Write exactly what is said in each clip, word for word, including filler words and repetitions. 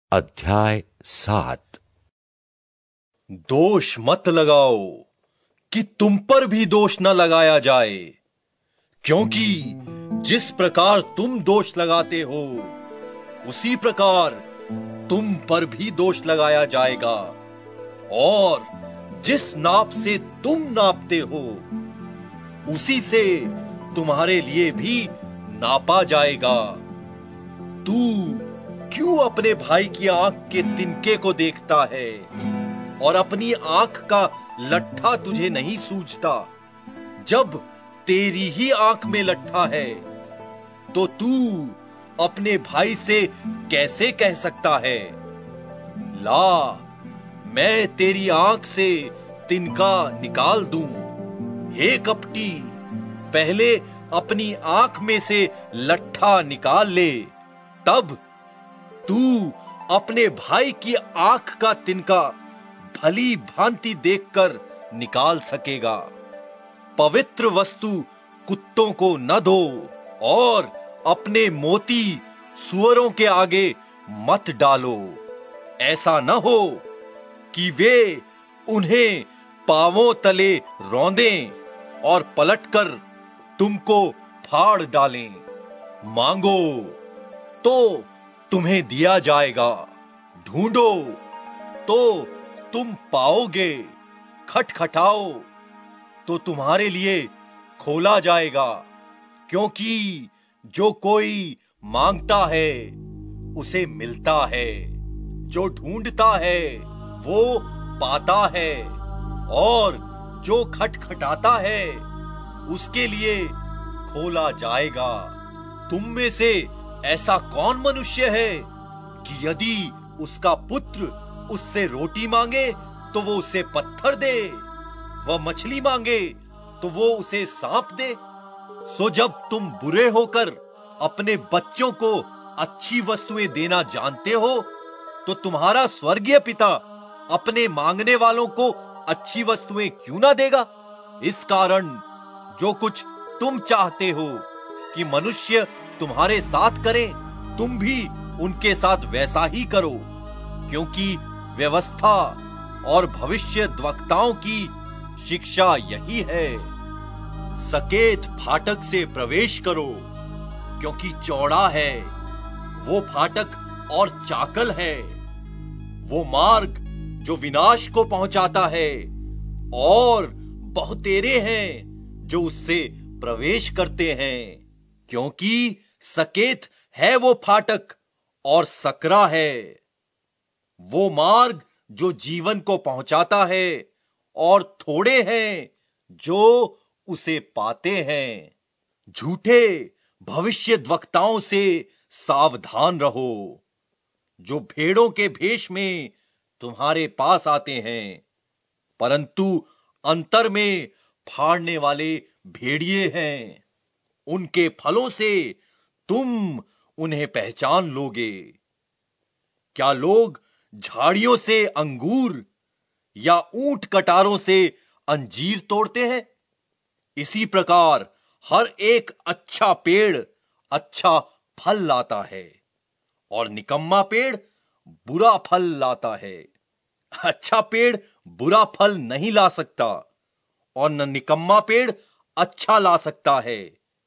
अध्याय सात। दोष मत लगाओ कि तुम पर भी दोष न लगाया जाए, क्योंकि जिस प्रकार तुम दोष लगाते हो उसी प्रकार तुम पर भी दोष लगाया जाएगा, और जिस नाप से तुम नापते हो उसी से तुम्हारे लिए भी नापा जाएगा। तू क्यों अपने भाई की आंख के तिनके को देखता है और अपनी आंख का लट्ठा तुझे नहीं सूझता? जब तेरी ही आंख में लट्ठा है तो तू अपने भाई से कैसे कह सकता है, ला मैं तेरी आंख से तिनका निकाल दूं? हे कपटी, पहले अपनी आंख में से लट्ठा निकाल ले, तब तू अपने भाई की आंख का तिनका भली भांति देखकर निकाल सकेगा। पवित्र वस्तु कुत्तों को न दो और अपने मोती सूअरों के आगे मत डालो, ऐसा न हो कि वे उन्हें पांवों तले रौंदें और पलटकर तुमको फाड़ डालें। मांगो तो तुम्हें दिया जाएगा, ढूंढो तो तुम पाओगे, खटखटाओ तो तुम्हारे लिए खोला जाएगा। क्योंकि जो कोई मांगता है उसे मिलता है, जो ढूंढता है वो पाता है, और जो खटखटाता है उसके लिए खोला जाएगा। तुम में से ऐसा कौन मनुष्य है कि यदि उसका पुत्र उससे रोटी मांगे तो वो उसे पत्थर दे, वह मछली मांगे तो वो उसे सांप दे? सो जब तुम बुरे होकर अपने बच्चों को अच्छी वस्तुएं देना जानते हो तो तुम्हारा स्वर्गीय पिता अपने मांगने वालों को अच्छी वस्तुएं क्यों ना देगा? इस कारण जो कुछ तुम चाहते हो कि मनुष्य तुम्हारे साथ करें, तुम भी उनके साथ वैसा ही करो, क्योंकि व्यवस्था और भविष्यद्वक्ताओं की शिक्षा यही है। सकेत फाटक से प्रवेश करो, क्योंकि चौड़ा है वो फाटक और चाकल है वो मार्ग जो विनाश को पहुंचाता है, और बहुतेरे हैं जो उससे प्रवेश करते हैं। क्योंकि सकेत है वो फाटक और सकरा है वो मार्ग जो जीवन को पहुंचाता है, और थोड़े हैं जो उसे पाते हैं। झूठे भविष्यद्वक्ताओं से सावधान रहो, जो भेड़ों के भेष में तुम्हारे पास आते हैं, परंतु अंतर में फाड़ने वाले भेड़िए हैं। उनके फलों से तुम उन्हें पहचान लोगे। क्या लोग झाड़ियों से अंगूर या ऊंट कटारों से अंजीर तोड़ते हैं? इसी प्रकार हर एक अच्छा पेड़ अच्छा फल लाता है, और निकम्मा पेड़ बुरा फल लाता है। अच्छा पेड़ बुरा फल नहीं ला सकता, और न निकम्मा पेड़ अच्छा ला सकता है।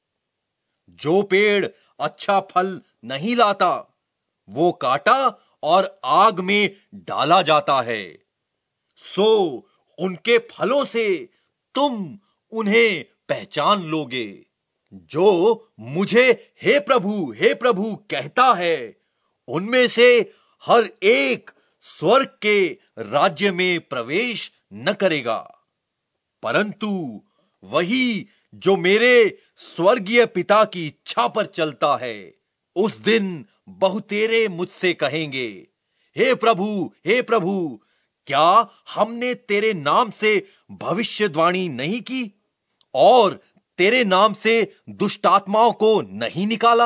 जो पेड़ अच्छा फल नहीं लाता वो काटा और आग में डाला जाता है। सो उनके फलों से तुम उन्हें पहचान लोगे। जो मुझे हे प्रभु हे प्रभु कहता है, उनमें से हर एक स्वर्ग के राज्य में प्रवेश न करेगा, परंतु वही जो मेरे स्वर्गीय पिता की इच्छा पर चलता है। उस दिन बहुतेरे मुझसे कहेंगे, हे प्रभु हे प्रभु, क्या हमने तेरे नाम से भविष्यवाणी नहीं की और तेरे नाम से दुष्टात्माओं को नहीं निकाला,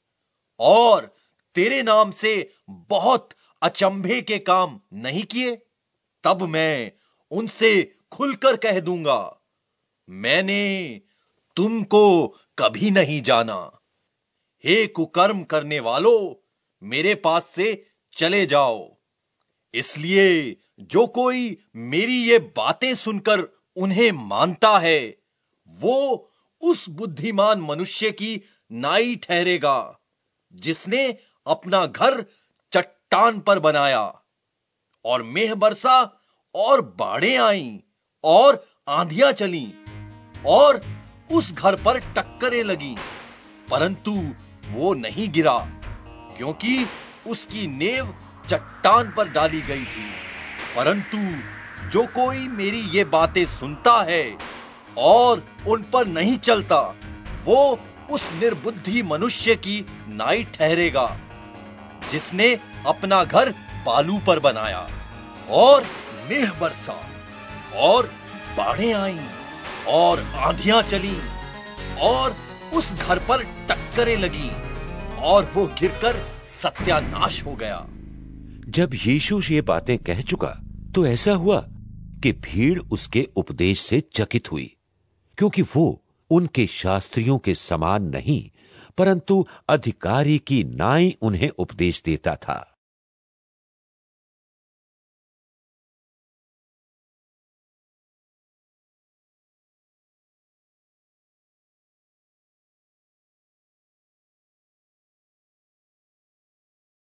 और तेरे नाम से बहुत अचंभे के काम नहीं किए? तब मैं उनसे खुलकर कह दूंगा, मैंने तुमको कभी नहीं जाना। हे कुकर्म करने वालों, मेरे पास से चले जाओ। इसलिए जो कोई मेरी ये बातें सुनकर उन्हें मानता है, वो उस बुद्धिमान मनुष्य की नाई ठहरेगा जिसने अपना घर चट्टान पर बनाया, और मेघ बरसा और बाढ़ें आईं और आंधियां चलीं और उस घर पर टक्करें लगीं, परंतु वो नहीं गिरा, क्योंकि उसकी नेव चट्टान पर डाली गई थी। परंतु जो कोई मेरी ये बातें सुनता है और उन पर नहीं चलता, वो उस निर्बुद्धि मनुष्य की नाई ठहरेगा जिसने अपना घर बालू पर बनाया, और मेघ बरसा और बाढ़ें आईं और आंधियां चलीं और उस घर पर टक्करें लगीं और वो गिरकर सत्यानाश हो गया। जब यीशु ये बातें कह चुका तो ऐसा हुआ कि भीड़ उसके उपदेश से चकित हुई, क्योंकि वो उनके शास्त्रियों के समान नहीं, परंतु अधिकारी की नाई उन्हें उपदेश देता था।